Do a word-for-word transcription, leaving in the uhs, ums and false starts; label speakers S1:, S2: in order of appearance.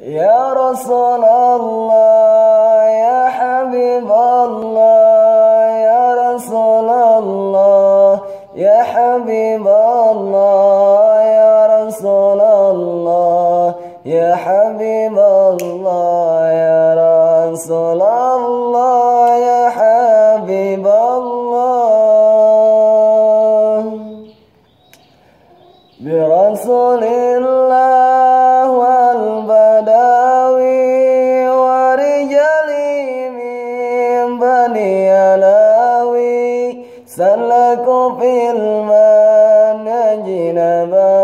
S1: Ya Rasulullah, ya Habiballah, ya Rasulullah, ya Habiballah, ya Rasulullah, ya Habiballah, ya Rasulullah, ya Habiballah. Bi Rasulillah سلكوا في الماء نجنا